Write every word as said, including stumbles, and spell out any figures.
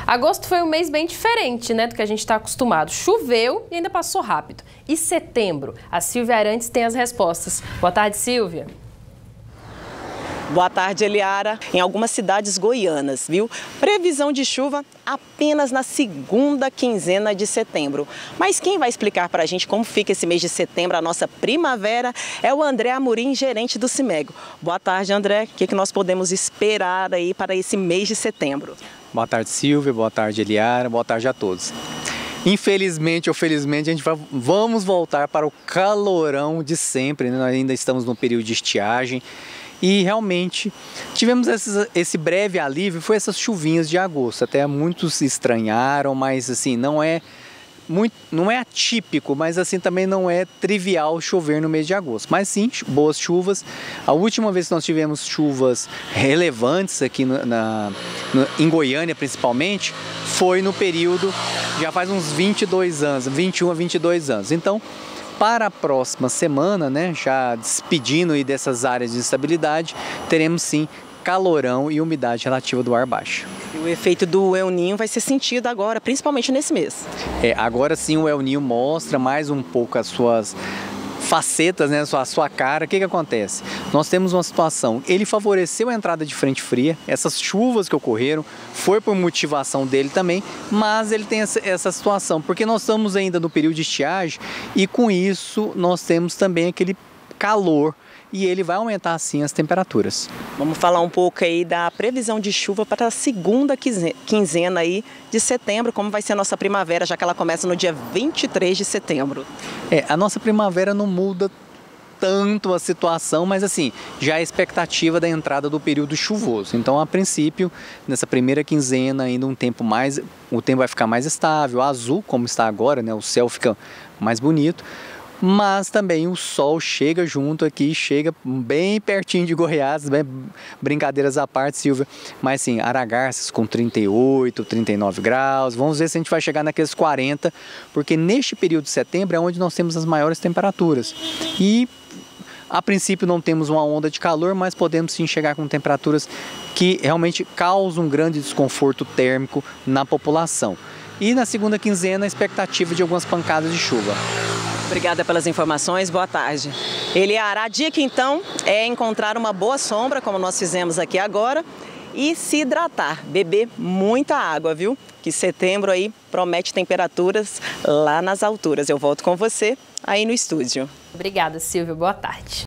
Agosto foi um mês bem diferente, né, do que a gente está acostumado. Choveu e ainda passou rápido. E setembro? A Silvia Arantes tem as respostas. Boa tarde, Silvia. Boa tarde, Eliara. Em algumas cidades goianas, viu? Previsão de chuva apenas na segunda quinzena de setembro. Mas quem vai explicar para a gente como fica esse mês de setembro, a nossa primavera, é o André Amorim, gerente do Cimego. Boa tarde, André. O que, que nós podemos esperar aí para esse mês de setembro? Boa tarde, Silvia. Boa tarde, Eliara. Boa tarde a todos. Infelizmente ou felizmente, a gente vai, vamos voltar para o calorão de sempre, né? Nós ainda estamos no período de estiagem. E realmente tivemos esse, esse breve alívio, foi essas chuvinhas de agosto. Até muitos estranharam, mas assim, não é, muito, não é atípico, mas assim também não é trivial chover no mês de agosto. Mas sim, boas chuvas. A última vez que nós tivemos chuvas relevantes aqui na, na, em Goiânia principalmente, foi no período, já faz uns vinte e dois anos, vinte e um a vinte e dois anos. Então, para a próxima semana, né, já despedindo aí dessas áreas de instabilidade, teremos sim calorão e umidade relativa do ar baixa. E o efeito do El Niño vai ser sentido agora, principalmente nesse mês. É, agora sim o El Niño mostra mais um pouco as suas facetas, né, a sua, a sua cara. O que que acontece? Nós temos uma situação, ele favoreceu a entrada de frente fria, essas chuvas que ocorreram, foi por motivação dele também, mas ele tem essa, essa situação, porque nós estamos ainda no período de estiagem e com isso nós temos também aquele calor e ele vai aumentar assim as temperaturas. Vamos falar um pouco aí da previsão de chuva para a segunda quinzena aí de setembro, como vai ser a nossa primavera, já que ela começa no dia vinte e três de setembro. É, a nossa primavera não muda tanto a situação, mas assim, já a expectativa da entrada do período chuvoso. Então, a princípio, nessa primeira quinzena, ainda um tempo mais, o tempo vai ficar mais estável, azul, como está agora, né? O céu fica mais bonito. Mas também o sol chega junto aqui, chega bem pertinho de Goiás, bem, brincadeiras à parte, Silvia, mas sim, Aragarças com trinta e oito, trinta e nove graus, vamos ver se a gente vai chegar naqueles quarenta, porque neste período de setembro é onde nós temos as maiores temperaturas. E a princípio não temos uma onda de calor, mas podemos sim chegar com temperaturas que realmente causam um grande desconforto térmico na população. E na segunda quinzena a expectativa de algumas pancadas de chuva. Obrigada pelas informações, boa tarde. Eliara, a dica então é encontrar uma boa sombra, como nós fizemos aqui agora, e se hidratar, beber muita água, viu? Que setembro aí promete temperaturas lá nas alturas. Eu volto com você aí no estúdio. Obrigada, Silvia. Boa tarde.